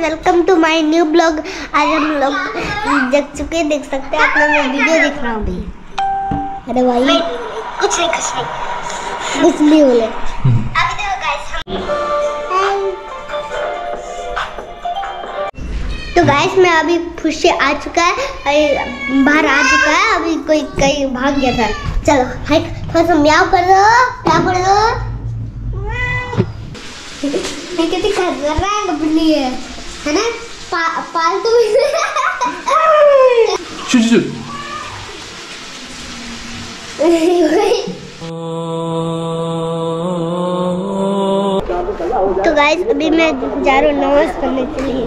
Welcome to my new blog. आज हम लोग जग चुके देख सकते हैं, आप लोग मैं वीडियो देख रहा हूँ अभी। अरे भाई कुछ नहीं बोले। अभी देखो गाइस तो गाइस मैं अभी खुशी आ चुका है, बाहर आ चुका है। अभी कोई कहीं भाग गया था। चलो हाय थोड़ा सा म्याऊ कर दो, क्या कर दो। मैं कितनी खतरनाक बनी है ना, पालतू तो गाइस अभी मैं जा रहा हूँ नमाज पढ़ने के लिए।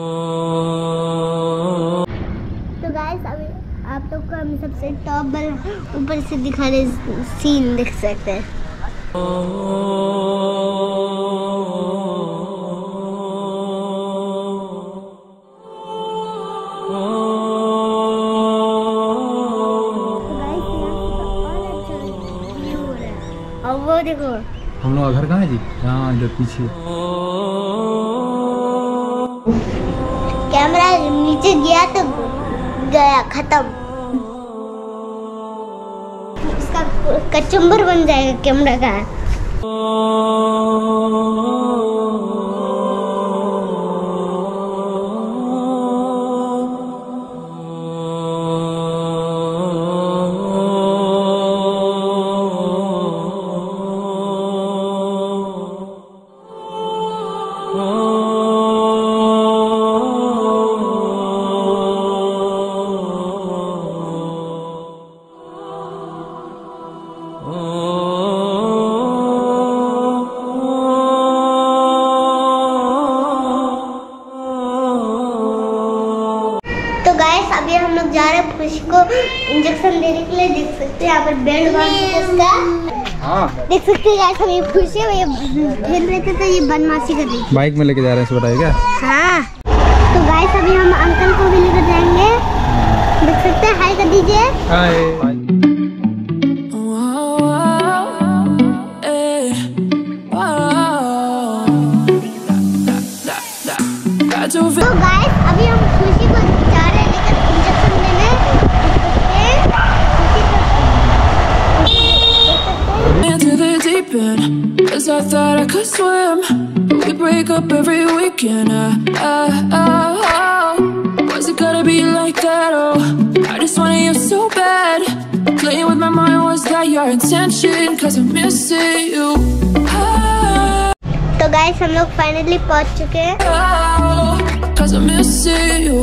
तो गाइस अभी आप लोग को हम सबसे टॉप पर ऊपर से दिखा रहे सीन देख सकते हैं। और वो देखो हम लोग का घर कहाँ है जी? यहाँ इधर पीछे। कैमरा नीचे गया तो गया, खत्म। उसका कचुम्बर बन जाएगा कैमरा का। तो गाइस अभी हम लोग जा रहे हैं खुशी को इंजेक्शन देने के लिए। देख सकते हैं यहाँ पर बेल्ट उसका। देख सकते हैं गाइस, अभी खुशी ये खेल रहे थे तो ये बदमाशी कर रही थी। बाइक में लेके जा रहे हैं, इसको बताइए क्या? हाँ तो गाइस अभी हम अंकल को भी लेकर जाएंगे। देख सकते हैं, हाय कर दीजिए। हाय। तो गाइस अभी हम खुशी को जा रहे हैं लेकर इंजेक्शन देने। Into the deep end, 'cause I thought I could swim, but we break up every weekend. Was it gonna be like that? Oh, I just wanted you so bad. Playing with my mind, was that your intention? 'Cause I'm missing you. तो guys हम लोग finally पहुंच चुके हैं। 'Cause I'm missing you.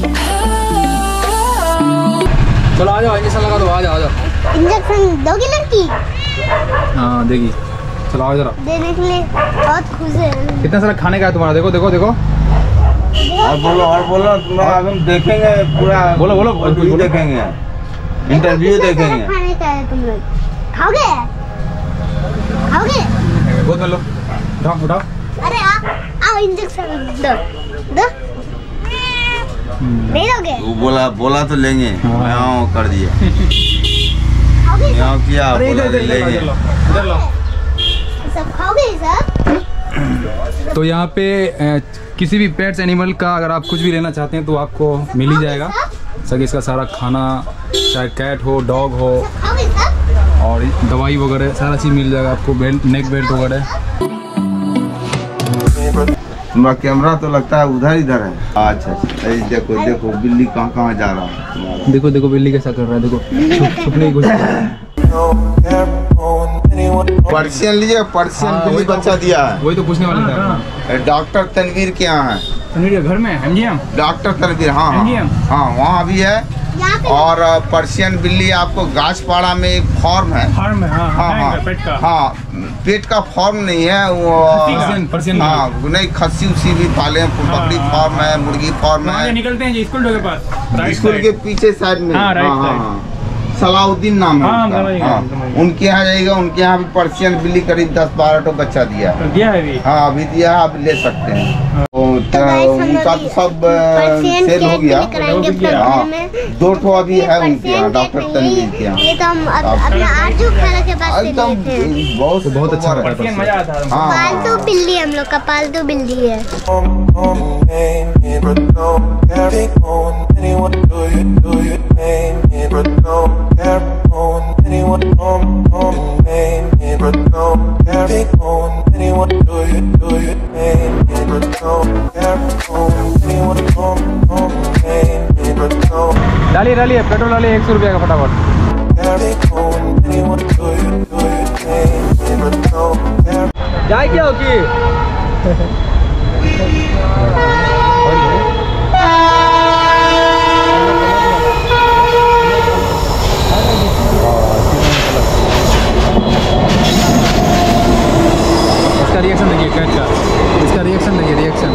चलो आ जाओ, injection लगा दो। आ जाओ। इंजेक्शन दोगी लड़की? हाँ देगी। चलो आओ जरा। देने के लिए बहुत खुश है। कितना सारा खाने का है तुम्हारा? देखो। और बोलो हम देखेंगे पूरा। बोलो देखेंगे, इंटरव्यू देखेंगे। खाने का है, तुम लोग खाओगे? बहुत लो, उठाओ। अरे आओ इंजेक्शन दो। नहीं दोगे? वो बोला तो लेंगे। मैं कर दिया। खाओगे? किया लेंगे। इधर लो। सब खाओगे सब? तो यहाँ पे किसी भी पेट्स एनिमल का अगर आप कुछ भी लेना चाहते हैं तो आपको मिल ही जाएगा। सर इसका सारा खाना, चाहे कैट हो, डॉग हो, खाओगे सब? और दवाई वगैरह सारा चीज़ मिल जाएगा आपको। बेल्ट, नेक बेल्ट वगैरह। तुम्हारा कैमरा तो लगता है इधर है। अच्छा देखो बिल्ली कहाँ जा रहा है। देखो बिल्ली कैसा कर रहा है। देखो छुपने की कोशिश। पर्शियन लीजिए, पर्शियन बिल्ली बच्चा दिया है। वही तो पूछने वाला था। डॉक्टर तनवीर के यहाँ है। तनवीर घर में MGM? डॉक्टर तनवीर, हाँ वहाँ भी है। और पर्शियन बिल्ली आपको गाछपाड़ा में एक फॉर्म है। हाँ पेट का फॉर्म नहीं है वो। पर्शियन हाँ नहीं, खस्सी उसी भी पाले हैं। बकरी फॉर्म है, मुर्गी फॉर्म है। निकलते हैं स्कूल के पास, स्कूल के पीछे साइड में। सलाउद्दीन नाम है उनका। उनके यहाँ जाएगा। उनके यहाँ भी पर्शियन बिल्ली करीब 10-12 बच्चा दिया है। अभी? हाँ अभी दिया है, आप ले सकते हैं। तो उनका तो सब सेल हो गया। हाँ 2 ठो अभी है उनके यहाँ, डॉक्टर तनवीर के यहाँ। ये तो हम अपना आजू खाना के बाद से लिए थे। बहुत अच्छा मजा आता है। पालतू बिल्ली हम लोग का पालतू बिल्ली है। डालिए डालिए पेट्रोल डालिए 100 रुपये का फटाफट। जाए क्या हो कि इसका रिएक्शन देखिए कैट का, इसका रिएक्शन देखिए रिएक्शन।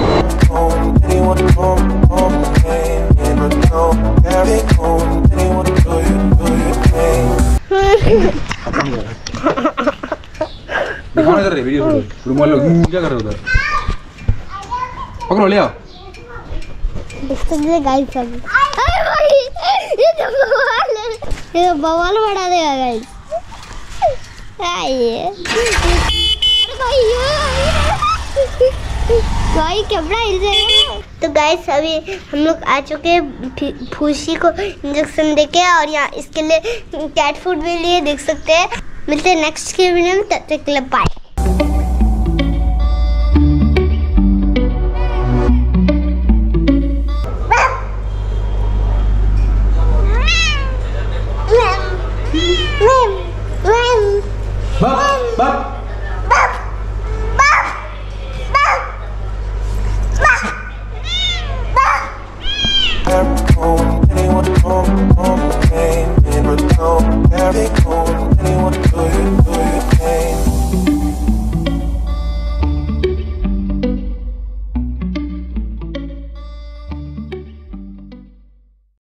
कर रहे वीडियो रुमाल लो, क्या कर रहे हो उधर? पकड़ो ले आओ। गाइस अरे भाई ये बवाल बढ़ा देगा गाइस। भाई कैमरा हिल जाएगा। तो गाइस अभी हम लोग आ चुके हैं फूसी को इंजेक्शन देके, और यहाँ इसके लिए कैट फूड भी लिए देख सकते हैं। मिलते हैं नेक्स्ट के वीडियो में, तब तक के लिए बाय।